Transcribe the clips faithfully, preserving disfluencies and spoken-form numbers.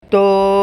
तो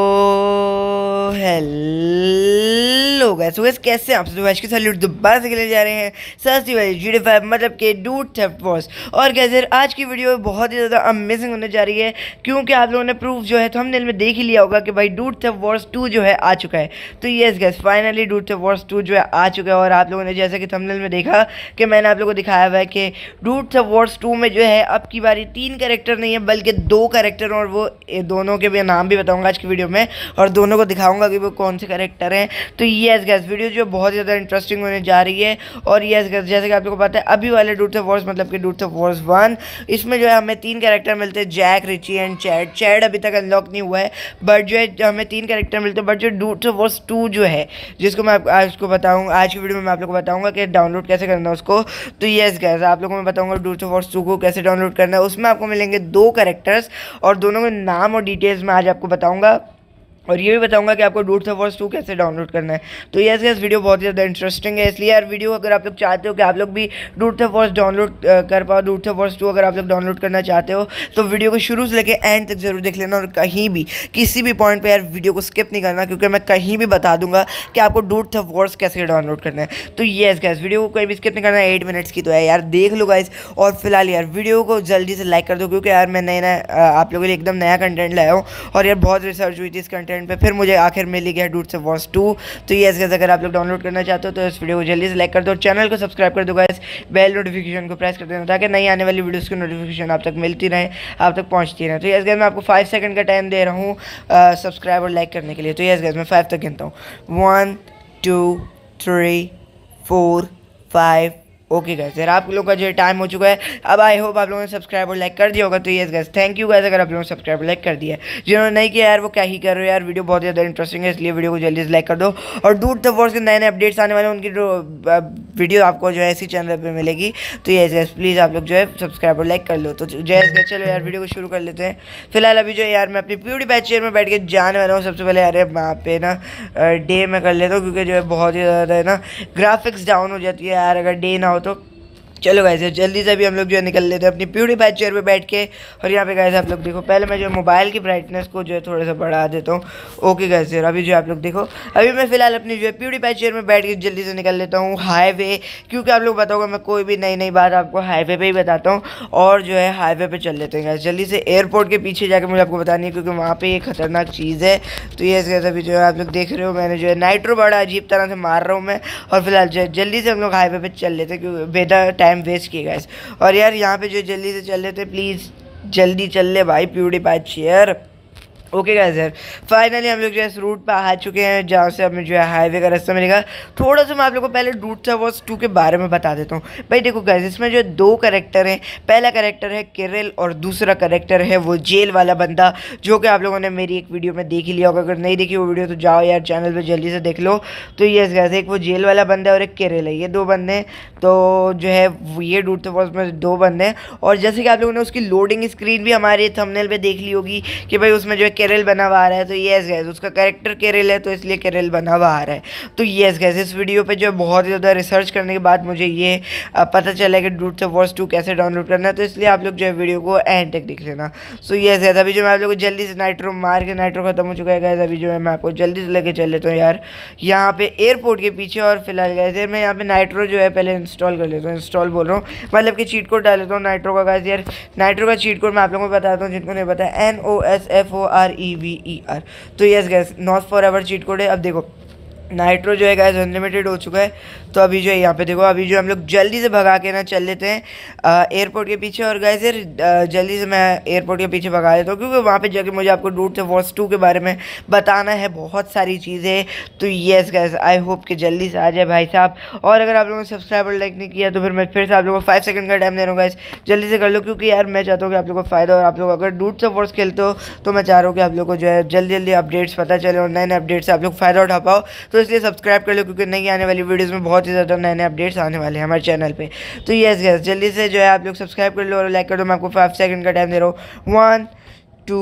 hello guys, तो guys कैसे हैं आप सब। आज के सैल्यूट दोबारा से खेलने जा रहे हैं सस्ती वाली जी डी फाइव मतलब के डूड थेफ्ट वॉर्स। और गाइस यार आज की वीडियो बहुत ही ज़्यादा अमेजिंग होने जा रही है, क्योंकि आप लोगों ने प्रूफ जो है थंबनेल में देख ही लिया होगा कि भाई डूड थेफ्ट वॉर्स टू जो है आ चुका है। तो yes guys, finally Dude Theft Wars two जो है आ चुका है। और आप लोगों ने जैसे कि थंबनेल में देखा कि मैंने आप लोगों को दिखाया हुआ है कि डूड थेफ्ट वॉर्स टू में जो है अब की बारी तीन कैरेक्टर नहीं है बल्कि दो कैरेक्टर, और वो दोनों के भी नाम भी बताऊंगा आज की वीडियो में, और दोनों को दिखाऊंगा कि वो कौन से कैरेक्टर हैं। तो यस गाइस, वीडियो जो बहुत ज़्यादा इंटरेस्टिंग होने जा रही है। और यस गाइस, जैसे कि आप लोगों को पता है अभी वाले डूड थेफ्ट वॉर्स मतलब कि डूड थेफ्ट वॉर्स वन, इसमें जो है हमें तीन कैरेक्टर मिलते हैं, Jack, Richie and Chad. Chad अभी तक अनलॉक नहीं हुआ है, बट जो है हमें तीन कैरेक्टर मिलते हैं। बट जो डूड थेफ्ट वॉर्स टू जो है, जिसको मैं आज को बताऊँ आज की वीडियो में मैं आप लोगों को बताऊँगा कि डाउनलोड कैसे करना है उसको। तो यस गाइस, आप लोगों को मैं बताऊँगा डूड थेफ्ट वॉर्स टू को कैसे डाउनलोड करना है। उसमें आपको मिलेंगे दो कैरेक्टर्स, और दोनों के नाम और डिटेल्स मैं आज आपको बताऊँगा, और ये भी बताऊंगा कि आपको डूड थेफ्ट वॉर्स टू कैसे डाउनलोड करना है। तो यस यस, वीडियो बहुत ही ज़्यादा इंटरेस्टिंग है, इसलिए यार वीडियो अगर आप लोग चाहते हो कि आप लोग भी डूड थेफ्ट वॉर्स डाउनलोड कर पाओ, डूड थेफ्ट वॉर्स टू अगर आप लोग डाउनलोड करना चाहते हो तो वीडियो को शुरू से लेके एंड तक जरूर देख लेना। और कहीं भी किसी भी पॉइंट पे यार वीडियो को स्किप नहीं करना, क्योंकि मैं कहीं भी बता दूंगा कि आपको डूड थेफ्ट वॉर्स कैसे डाउनलोड करना है। तो यस गाइस, वीडियो को कहीं भी स्किप नहीं करना है, एट मिनट्स की तो है यार, देख लो गाइस। और फिलहाल यार वीडियो को जल्दी से लाइक कर दो, क्योंकि यार मैं नया नया आप लोगों के लिए एकदम नया कंटेंट लाया हूँ, और यार बहुत रिसर्च हुई थी इस कंटेंट पर, फिर मुझे आखिर मिल गया डूड थेफ्ट वॉर्स टू। तो ये गाइस, अगर आप लोग डाउनलोड करना चाहते हो तो इस वीडियो को जल्दी से लाइक कर दो, चैनल को सब्सक्राइब कर दो गाइस, बेल नोटिफिकेशन को प्रेस कर देना, ताकि नई आने वाली वीडियोस की नोटिफिकेशन आप तक मिलती रहे, आप तक पहुंचती रहे। तो यस गाइस, मैं आपको फाइव सेकंड का टाइम दे रहा हूँ सब्सक्राइब और लाइक करने के लिए। तो यस गाइस, मैं फाइव तक गिनता हूँ, one two three four five. Okay guys, यार आप लोगों का जो टाइम हो चुका है, अब आई होप आप लोगों ने सब्सक्राइब और लाइक कर दिया होगा। तो yes guys, thank you guys अगर आप लोगों ने सब्सक्राइब और लाइक कर दिया है। जिन्होंने नहीं किया यार वो क्या ही कर रहे हो यार, वीडियो बहुत ज़्यादा इंटरेस्टिंग है, इसलिए वीडियो को जल्दी से लाइक कर दो। और डूड थेफ्ट वॉर्स के नए नए अपडेट्स आने वाले हैं, उनकी जो वीडियो आपको जो है इसी चैनल पर मिलेगी। तो यस गाइस, प्लीज़ आप लोग जो है सब्सक्राइब और लाइक कर लो। तो जय गाइस, चलो यार वीडियो को शुरू कर लेते हैं। फिलहाल अभी जो है यार मैं अपनी प्यूडीफाई चेयर में बैठ के जाने वाला हूँ। सबसे पहले यार वहाँ पे ना डे में कर लेता हूँ, क्योंकि जो है बहुत ही ज़्यादा है ना ग्राफिक्स डाउन हो जाती है यार अगर डे ना हो तो। चलो गाइस, जल्दी से अभी हम लोग जो है निकल लेते हैं अपनी प्यूडीफाई चेयर पे बैठ के। और यहाँ पे गाइस आप लोग देखो, पहले मैं जो मोबाइल की ब्राइटनेस को जो है थोड़ा सा बढ़ा देता हूँ। ओके गाइस यार, अभी जो आप लोग देखो, अभी मैं फिलहाल अपनी जो है प्यूडीफाई चेयर में बैठ के जल्दी से निकल लेता हूँ हाईवे, क्योंकि आप लोग बताओगे मैं कोई भी नई नई बात आपको हाईवे पे ही बताता हूँ। और जो है हाईवे पे चल लेते हैं गाइस जल्दी से, एयरपोर्ट के पीछे जाकर मुझे आपको बतानी है, क्योंकि वहाँ पे एक खतरनाक चीज़ है। तो ये गाइस, अभी जो है आप लोग देख रहे हो मैंने जो है नाइट्रो बड़ा अजीब तरह से मार रहा हूँ मैं। और फिलहाल जो है जल्दी से हम लोग हाईवे पे चल लेते हैं, क्योंकि बेटा टाइम वेस्ट किए गाइस। और यार यहाँ पे जो जल्दी से चल लेते, प्लीज़ जल्दी चल ले भाई प्यूडीफाई चेयर। ओके गाइस यार, फाइनली हम लोग जो है इस रूट पे आ चुके हैं, जहाँ से हमें जो है हाईवे का रास्ता मिलेगा। थोड़ा सा मैं आप लोगों को पहले डूड थेफ्ट वॉर्स टू के बारे में बता देता हूँ। भाई देखो गाइस, इसमें जो है दो कैरेक्टर हैं, पहला कैरेक्टर है किरिल और दूसरा कैरेक्टर है वो जेल वाला बंदा, जो कि आप लोगों ने मेरी एक वीडियो में देख ही लिया होगा। अगर नहीं देखी वो वीडियो तो जाओ यार चैनल पर जल्दी से देख लो। तो यस गाइस, एक वो जेल वाला बंदा है और एक किरिल है, ये दो बंदे हैं। तो जो है ये डूड थेफ्ट वॉर्स में दो बंदे हैं। और जैसे कि आप लोगों ने उसकी लोडिंग स्क्रीन भी हमारे थंबनेल पे देख ली होगी कि भाई उसमें जो है किरिल बना हुआ आ रहा है। तो यस गाइस, उसका कैरेक्टर किरिल है, तो इसलिए किरिल बना हुआ आ रहा है। तो यस गाइस, इस वीडियो पे जो है बहुत ज़्यादा रिसर्च करने के बाद मुझे ये पता चला कि डूड थेफ्ट वॉर्स टू कैसे डाउनलोड करना है। तो इसलिए आप लोग जो है वीडियो को एंड तक देख लेना। सो यस गाइस, अभी जो मैं आप लोग को जल्दी से नाइट्रो मार के, नाइट्रो खत्म हो चुका है गाइस, अभी जो है मैं आपको जल्दी से लेके चल लेता हूँ यार यहाँ पे एयरपोर्ट के पीछे। और फिलहाल गाइस यार मैं यहाँ पे नाइट्रो जो है पहले इंस्टॉल कर लेता हूँ, इंस्टॉल बोल रहा हूँ मतलब कि चीट कोड डाल लेता हूँ नाइट्रो का गाइस। यार नाइट्रो का चीट कोड मैं आप लोगों को बताता हूँ, जिनको नहीं पता, N O S F O R E V E R. तो यस गाइस, नॉट फॉर एवर चीट कोड है। अब देखो नाइट्रो जो है गाइस अनलिमिटेड हो चुका है। तो अभी जो है यहाँ पे देखो, अभी जो हम लोग जल्दी से भगा के ना चल लेते हैं एयरपोर्ट के पीछे। और गाइस यार जल्दी से मैं एयरपोर्ट के पीछे भगा देता हूँ, क्योंकि वहाँ पे जाके मुझे आपको डूड थेफ्ट वॉर्स टू के बारे में बताना है, बहुत सारी चीज़ें। तो येस गाइस, आई होप कि जल्दी से आ जाए भाई साहब। और अगर आप लोगों ने सब्सक्राइब और लाइक नहीं किया तो फिर मैं फिर से आप लोगों को फाइव सेकंड का टाइम दे रहा हूँ गाइस, जल्दी से कर लो, क्योंकि यार मैं चाहता हूँ कि आप लोगों को फ़ायदा। और आप लोग अगर डूड थेफ्ट वॉर्स खेलते हो तो मैं चाह रहा हूँ कि आप लोग को जो है जल्दी जल्दी अपडेट्स पता चले और नए नए अपडेट्स से आप लोग फ़ायदा उठा पाओ। तो इसलिए सब्सक्राइब कर लो, क्योंकि नहीं आने वाली वीडियोस में बहुत ही ज़्यादा नए नए अपडेट्स आने वाले हैं हमारे चैनल पे। तो यस गाइस, जल्दी से जो है आप लोग सब्सक्राइब कर लो और लाइक कर दो। मैं आपको फाइव सेकंड का टाइम दे रहा हूँ, one two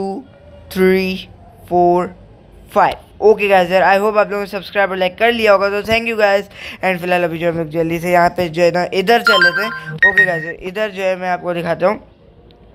three four five. Okay guys यार, आई होप आप लोगों ने सब्सक्राइब और लाइक कर लिया होगा। तो थैंक यू गाइस। एंड फिलहाल अभी जो हम लोग जल्दी से यहाँ पे जो है ना इधर चल लेते हैं। ओके गाइस, इधर जो है मैं आपको दिखाता हूँ।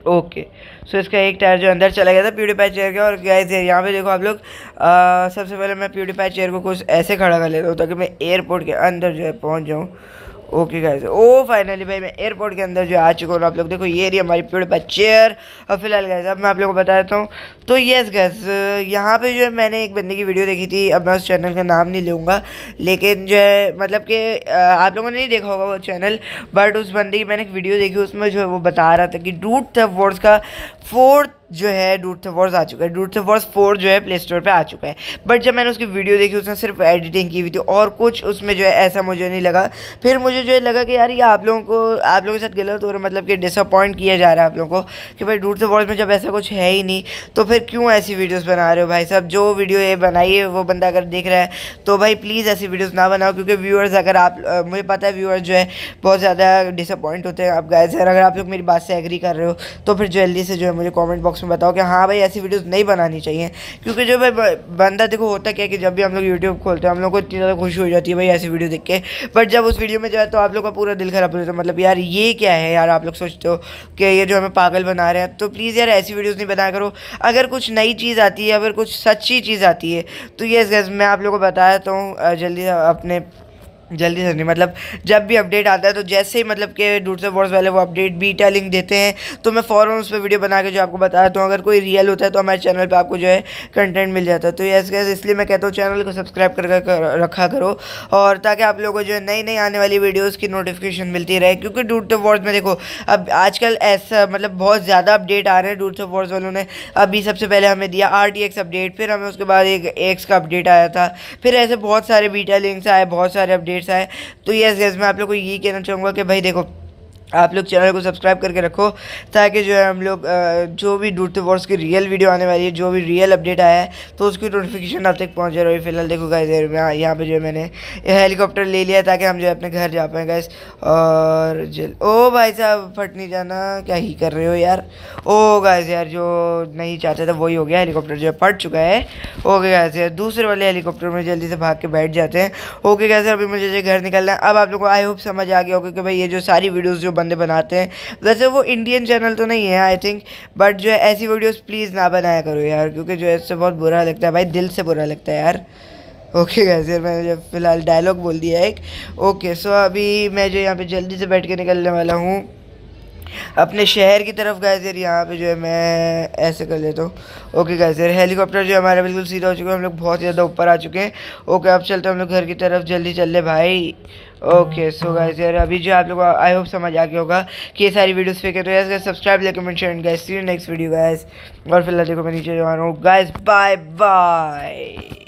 ओके सो इसका एक टायर जो अंदर चला गया था प्यूडीफाई चेयर का। और गाइस यहाँ पे देखो आप लोग, आ, सबसे पहले मैं प्यूडीफाई चेयर को कुछ ऐसे खड़ा कर लेता हूँ ताकि मैं एयरपोर्ट के अंदर जो है पहुँच जाऊँ। ओके गाइस, ओ फाइनली भाई मैं एयरपोर्ट के अंदर जो आ चुका हूँ। आप लोग देखो ये रही हमारी प्यूडीफाई चेयर। और फिलहाल गाइस अब मैं आप लोगों को बता देता हूँ। तो यस गाइस, यहाँ पे जो है मैंने एक बंदे की वीडियो देखी थी, अब मैं उस चैनल का नाम नहीं लूँगा, लेकिन जो है मतलब कि आप लोगों ने नहीं देखा होगा वो चैनल, बट उस बंदे की मैंने एक वीडियो देखी, उसमें जो है वो बता रहा था कि डूड थेफ्ट वॉर्स का फोर्थ जो है डूड थेफ्ट वॉर्स आ चुका है। डूड थेफ्ट वॉर्स फोर जो है प्ले स्टोर पे आ चुका है। बट जब मैंने उसकी वीडियो देखी उसने सिर्फ एडिटिंग की हुई थी और कुछ उसमें जो है ऐसा मुझे नहीं लगा। फिर मुझे जो है लगा कि यार ये आप लोगों को आप लोगों के साथ गलत हो रहा है, मतलब कि डिसअपॉइंट किया जा रहा है आप लोगों को कि भाई डूड थेफ्ट वॉर्स में जब ऐसा कुछ है ही नहीं तो फिर क्यों ऐसी वीडियोज़ बना रहे हो भाई साहब। जो वीडियो ये बनाई है वो बंदा अगर देख रहा है तो भाई प्लीज़ ऐसी वीडियोज़ ना बनाओ, क्योंकि व्यूअर्स अगर आप आ, मुझे पता है व्यूअर्स जो है बहुत ज़्यादा डिसअपॉइंट होते हैं। आप गाइस अगर आप लोग मेरी बात से एग्री कर रहे हो तो फिर जल्दी से जो है मुझे कमेंट बॉक्स में बताओ कि हाँ भाई ऐसी वीडियोस नहीं बनानी चाहिए। क्योंकि जो भाई बंदा देखो होता क्या है कि जब भी हम लोग यूट्यूब खोलते हैं हम लोग को इतनी ज़्यादा खुशी हो जाती है भाई ऐसी वीडियो देख के, बट जब उस वीडियो में जो है तो आप लोग का पूरा दिल खराब हो जाता है। मतलब यार ये क्या है यार, आप लोग सोचते हो कि ये जो हमें पागल बना रहे हैं। तो प्लीज़ यार ऐसी वीडियोज़ नहीं बनाया करो। अगर कुछ नई चीज़ आती है, अगर कुछ सच्ची चीज़ आती है तो ये गैस मैं आप लोगों को बताया तो हूँ जल्दी अपने जल्दी से नहीं, मतलब जब भी अपडेट आता है तो जैसे ही मतलब कि डूड थेफ्ट वॉर्स वाले वो अपडेट बीटा लिंक देते हैं तो मैं फ़ौरन उस पर वीडियो बना के जो आपको बताया तो अगर कोई रियल होता है तो हमारे चैनल पे आपको जो है कंटेंट मिल जाता है। तो यस गाइस इसलिए मैं कहता हूँ चैनल को सब्सक्राइब कर, कर रखा करो और ताकि आप लोगों को जो है नई नई आने वाली वीडियोज़ की नोटिफिकेशन मिलती रहे। क्योंकि डूड थेफ्ट वॉर्स में देखो अब आजकल ऐसा मतलब बहुत ज़्यादा अपडेट आ रहे हैं। डूड थेफ्ट वॉर्स वालों ने अभी सबसे पहले हमें दिया आर टी एक्स अपडेट, फिर हमें उसके बाद एक एक्स का अपडेट आया था, फिर ऐसे बहुत सारे बीटा लिंक्स आए, बहुत सारे अपडेट्स आए। तो यस यस मैं आप लोग को यही कहना चाहूँगा कि भाई देखो आप लोग चैनल को सब्सक्राइब करके रखो ताकि जो है हम लोग जो भी डूड थेफ्ट वॉर्स की रियल वीडियो आने वाली है, जो भी रियल अपडेट आया है तो उसकी नोटिफिकेशन आप तक पहुँच जा रही है। फिलहाल देखो गाइस यहाँ पे जो है मैंने हेलीकॉप्टर ले लिया ताकि हम जो है अपने घर जा पाए गाइस। और जल ओ भाई साहब फट नहीं जाना, क्या ही कर रहे हो यार। ओ गाइस यार जो नहीं चाहता था वही हो गया, हेलीकॉप्टर जो है फट चुका है। ओके गाइस यार दूसरे वाले हेलीकॉप्टर में जल्दी से भाग के बैठ जाते हैं। ओके गाइस अभी मुझे जो घर निकलना है। अब आप लोगों को आई होप समझ आ गया होगा कि भाई ये जो सारी वीडियोज़ जो बंदे बनाते हैं, वैसे वो इंडियन चैनल तो नहीं है आई थिंक, बट जो है ऐसी वीडियोस प्लीज़ ना बनाया करो यार, क्योंकि जो है इससे बहुत बुरा लगता है भाई, दिल से बुरा लगता है यार। ओके गाइस यार मैंने जो फिलहाल डायलॉग बोल दिया एक। ओके सो अभी मैं जो यहाँ पे जल्दी से बैठ के निकलने वाला हूँ अपने शहर की तरफ। गाइस यार यहाँ पे जो है मैं ऐसे कर लेता हूँ। ओके गाइस यार हेलीकॉप्टर जो हमारा बिल्कुल सीधा हो चुका है, हम लोग बहुत ज़्यादा ऊपर आ चुके हैं। ओके अब चलते हैं हम लोग घर की तरफ, जल्दी चल ले भाई। ओके सो गाइस यार अभी जो आप लोग आई होप समझ आ गया होगा कि ये सारी वीडियोस फेंके। तो यार subscribe like comment share guys, see you next video guys. और फिलहाल देखो मैं नीचे जा रहा हूँ गाइस, बाय बाय।